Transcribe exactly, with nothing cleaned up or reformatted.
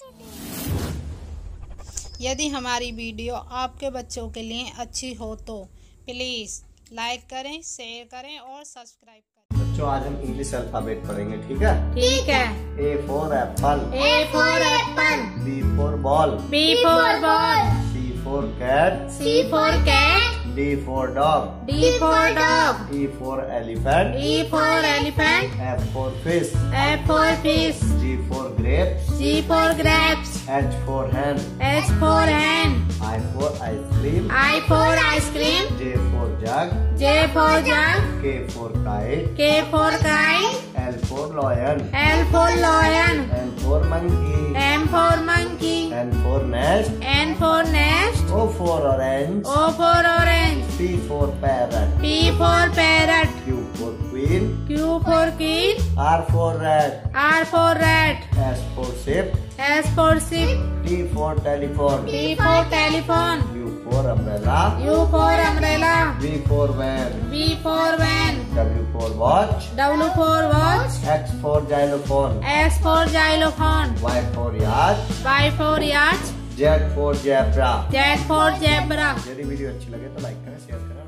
यदि हमारी वीडियो आपके बच्चों के लिए अच्छी हो तो प्लीज़ लाइक करें, शेयर करें और सब्सक्राइब करें। बच्चों आज हम इंग्लिश अल्फाबेट पढ़ेंगे, ठीक है? ठीक है। A for apple, A for apple, B for ball, B for ball, C for cat, C for cat, D for dog, D for dog, E for elephant, E for elephant, F for fish, F for fish, G for grapes, G for grapes, H for hand, H for hand, I for ice cream, I for ice cream, J for jug, J for jug, K for kite, K for kite, L for lion, L for lion, M for monkey, M for monkey, N for nest, N for nest, O for orange, O for orange, P for parrot, P for parrot, Q for queen, Q for queen, R for rat, R for rat, S for ship, S for ship, T for telephone, T for telephone, U for umbrella, U for umbrella, V for van, V for van, W for watch, W for watch, X for xylophone, S for xylophone, Y for yacht, Y for yacht, Z for zebra. Z for zebra. यदि video अच्छी लगे तो like करें, share करें।